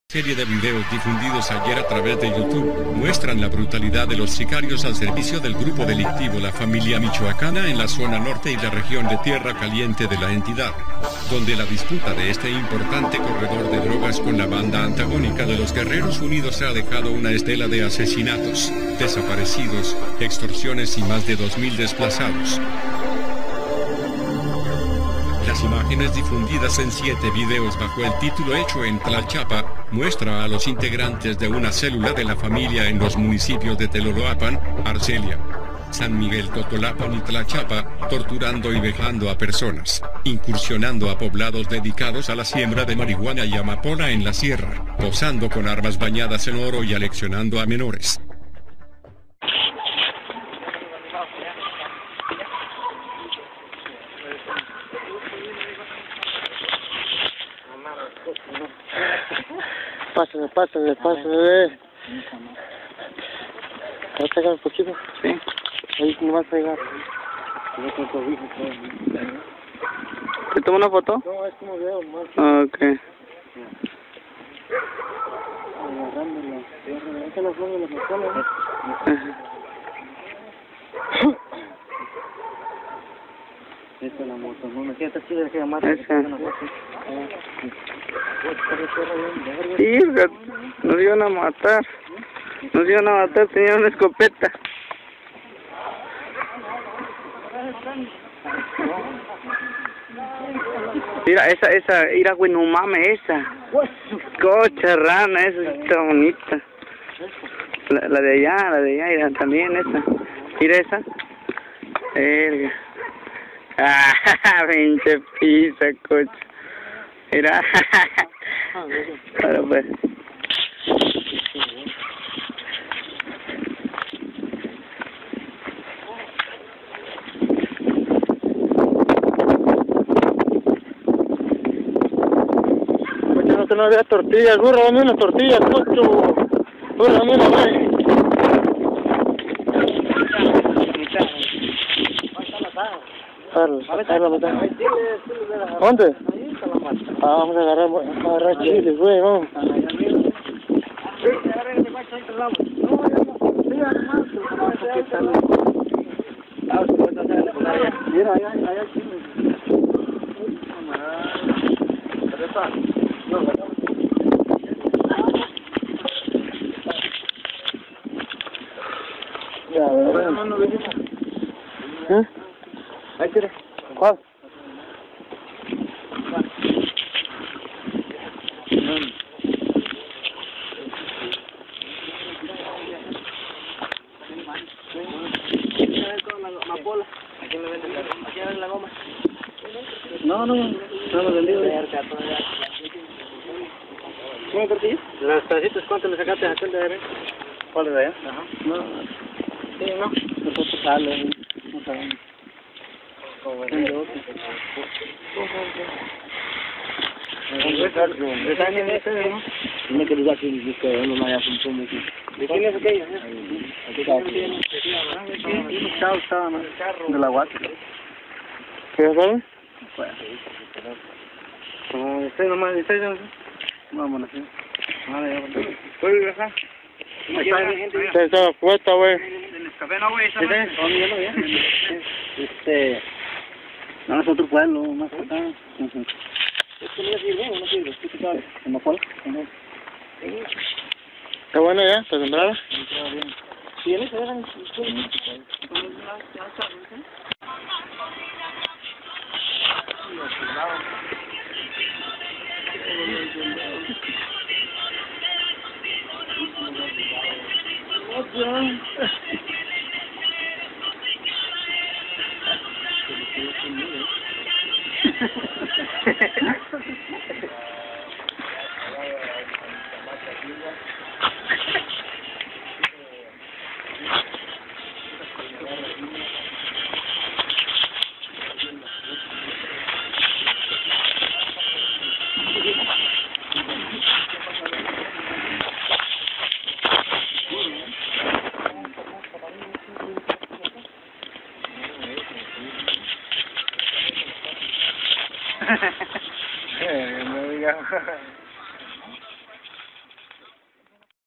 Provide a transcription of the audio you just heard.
Serie de videos difundidos ayer a través de YouTube muestran la brutalidad de los sicarios al servicio del grupo delictivo La Familia Michoacana en la zona norte y la región de Tierra Caliente de la entidad, donde la disputa de este importante corredor de drogas con la banda antagónica de los Guerreros Unidos ha dejado una estela de asesinatos, desaparecidos, extorsiones y más de 2.000 desplazados. Las imágenes difundidas en 7 videos bajo el título Hecho en Tlalchapa muestra a los integrantes de una célula de la familia en los municipios de Teloloapan, Arcelia, San Miguel Totolapan y Tlalchapa, torturando y vejando a personas, incursionando a poblados dedicados a la siembra de marihuana y amapola en la sierra, posando con armas bañadas en oro y aleccionando a menores. Pásale. ¿Te vas a pegar un poquito? Sí. Ahí me vas a pegar. ¿Te tomo una foto? No, es como veo más. Ok. Agarrándola. Es que las flores las mejoran. Esta es la moto, no me queda chida que más. Esa. Sí, nos iban a matar. Tenían una escopeta. Mira, mira, güey, no mames, esa. Cocha rana, esa está bonita. La de allá, mira, también esa. Mira esa. Verga. Ah, pinche pizza, coche. Mira. Ahora pues. No había tortillas, burro, dame una tortilla, cocho. Burro, dame una, güey. ¿Dónde? Vamos a agarrar chiles, güey, vamos. Mira, allá chiles. Ya, ¿eh? Ahí tira. ¿Cuál? Aquí me venden la goma. No lo vendí. ¿Cómo tortillas? Las tacitas, ¿cuánto le sacaste a aquel de allá? ¿Cuál es de allá? Ajá. No. Sí, no. Nosotros sale. No sabemos. No quiero usar que no haya función aquí. ¿De quién es aquella? De la guata. ¿Qué sabes? Vámonos. ¿Puedes dejar? Se está puesta, güey. ¿En el café no, güey? No, es otro pueblo, más acá. ¿Esto no sirve o no sirve? ¿Qué te sabes? ¿En la cola? ¿Está bueno ya? ¿Está sembrada? Sí, ¿tienes? No digas.